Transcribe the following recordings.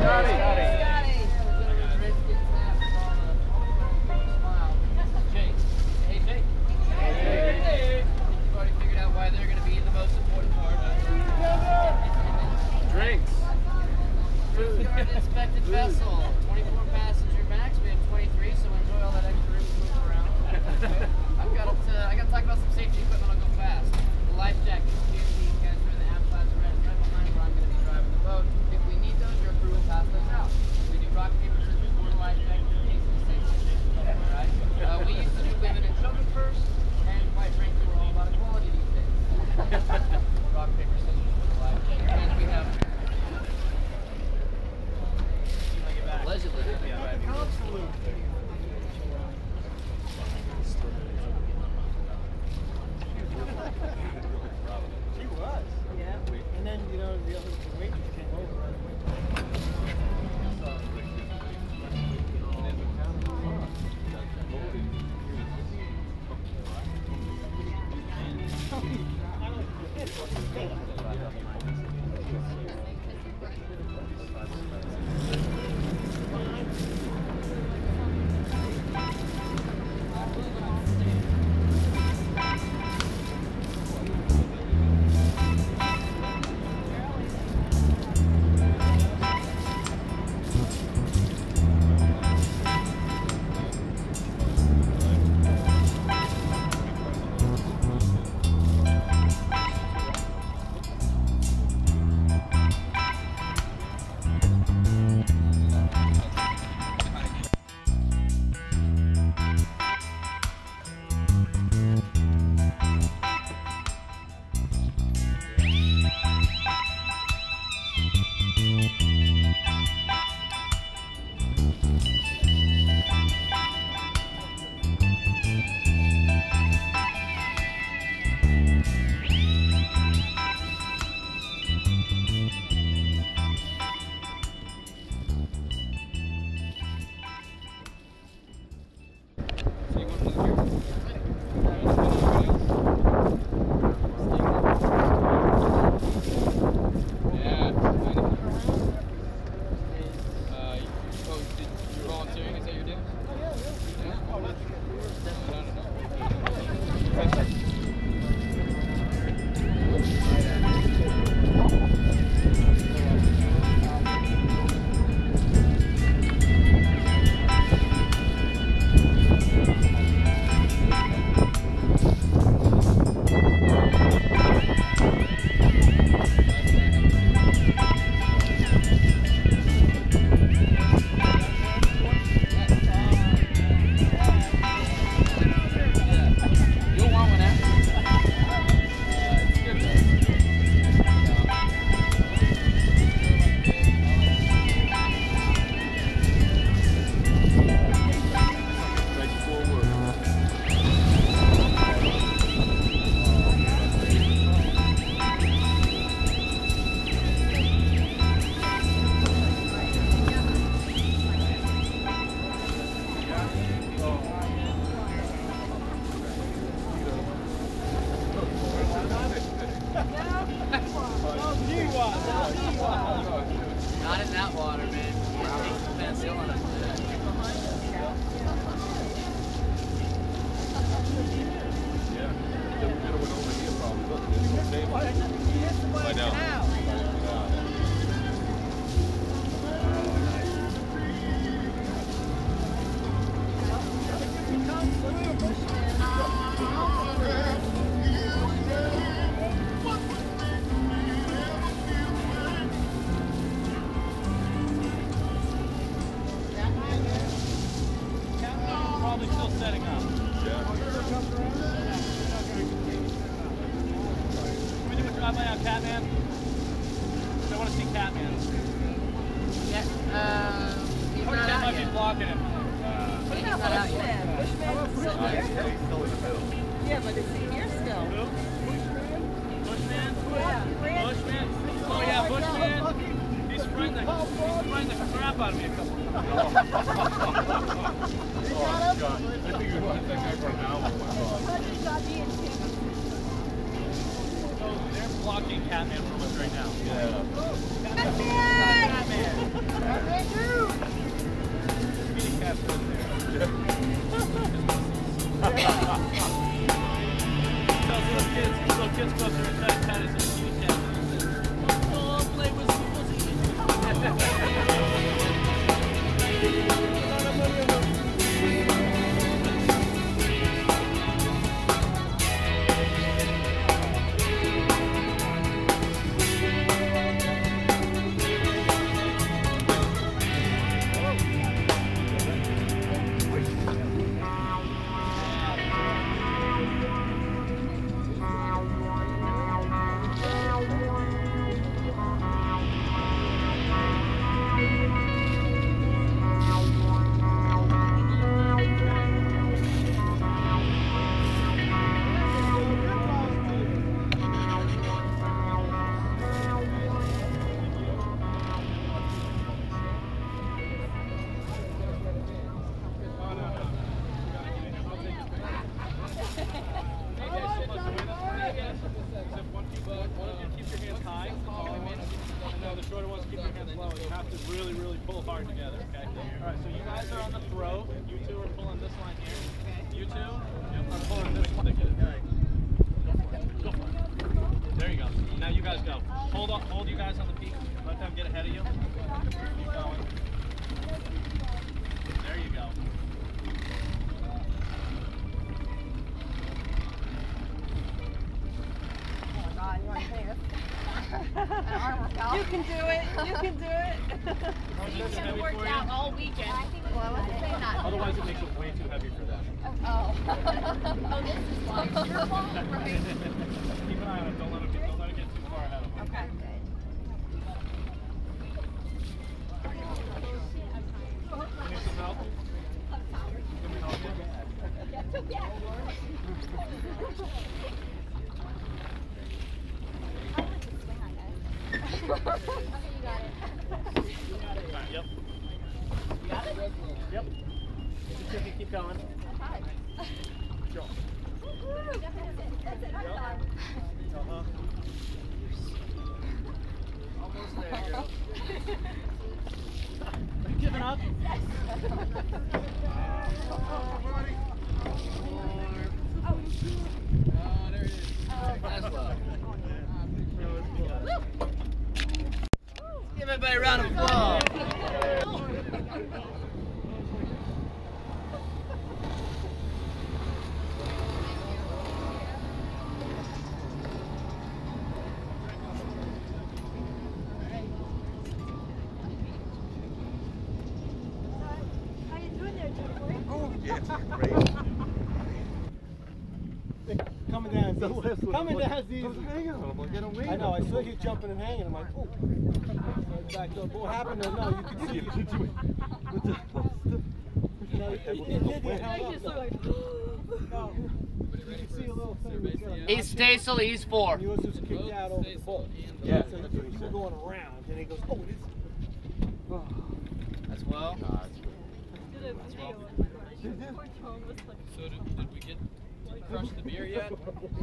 Inspected vessel, 24 passenger max. We have 23, so enjoy all that extra room to move around. I got to talk about some safety equipment. I'll go fast. The life jacket, security, guys are in the aft class red, right behind where I'm going to be driving the boat. If we need those, your crew will pass those out. We do rock, paper, scissors, board, life jacket, in case of safety. Alright? We used to do women and children first, and quite frankly, we're all about equality these days. Rock, paper, scissors, board, life jacket. And we have allegedly driving. She was. Yeah. And then, you know, the waitress came over. Not in that water, man. Yeah, take some pencil on it. Yeah, we could have went over here probably. Look, there's no table. I know. Probably still setting up. Yeah. Can we do a drive-by on Catman? I want to see Catman. Yeah, he's Or not Cat out might be yet. blocking him. He's not out yet. He's still in the middle. Yeah, but is he here still? Bushman? Yeah. Bushman? Oh yeah, Bushman. He's frightened the crap out of me a couple of times. Oh, God. I think it was that guy for an hour. So they're blocking Catman from us right now. Yeah. Catman! really, really pull hard together, okay? All right, so you guys are on the throat. You two are pulling this line here. You two are pulling this one. Go for it. There you go. Now you guys go. Hold you guys on the peak. Let them get ahead of you. Keep going. There you go. Oh my God, you want to say this? You can do it. You can do it. You should have worked out all weekend. Well, I wasn't saying that. Otherwise, it makes it way too heavy for them. Oh. Oh, this is why it's your fault, right? Keep an eye on it. Don't let it get too far ahead of them. Okay. Need some help? Can we help you? Alright, yep. You got it? Yep. Just if you keep going. Go. That's it. I'm done. Uh-huh. Almost there, girl. Are you giving up? Oh, there it is. That's well. Give everybody a round of applause. How you doing there, Junior? Oh, yeah, great. Coming down, coming down, I was hanging on him, like, I don't mean I know. I saw you jumping and hanging. I'm like, oh. Back up. What happened? No, you could see. No, you did. You held up. No, you could see a little thing. East Stasel, East 4. Yours was kicked out over the bolt. Yeah. So you were going around, and he goes, oh, this. That's well. So did we get to crush the beer yet?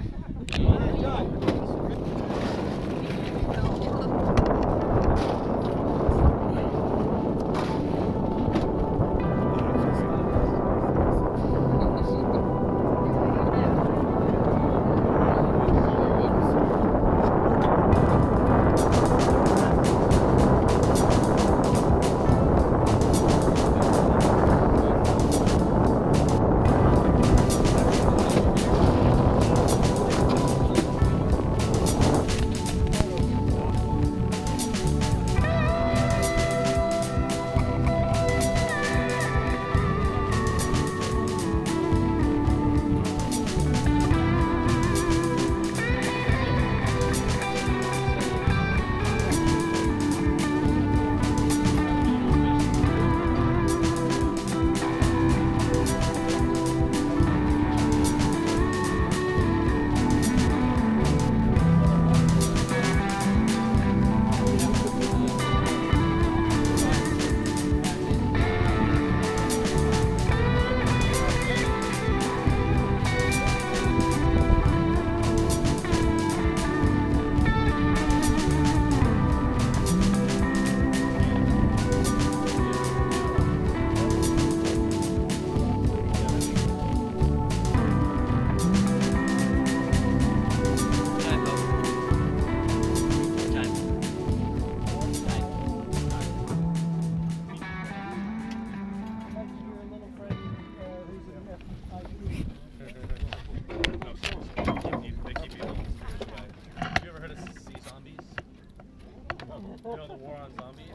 You know the war on zombies?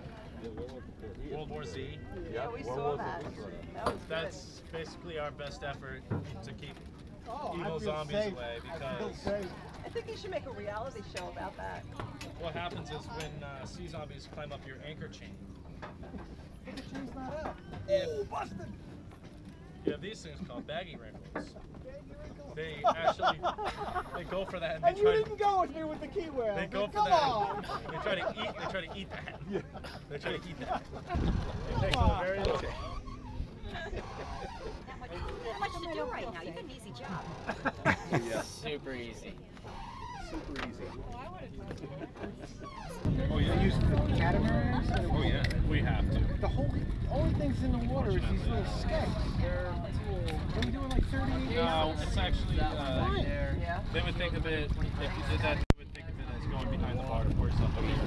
World War Z? Yeah, we saw that. That's basically our best effort to keep I evil feel zombies safe. away, I feel because safe. I think you should make a reality show about that. what happens is when sea zombies climb up your anchor chain, The chain's not out. If- Oh, busted! you have these things called baggy wrinkles. They actually, they go for that and And they you try didn't go with me with the key wheel. they go for Come that. on. They try to eat that. They try to eat that. It takes them a very long time. Not much to do right now. You got an easy job. Super easy. super easy. Oh yeah. Use catamarans. Oh yeah, we have to. The only things in the water is these little skegs. They're we doing like 38. No, it's actually Yeah. they would think of it if you did that. They would think of it as going behind the bar to pour something in.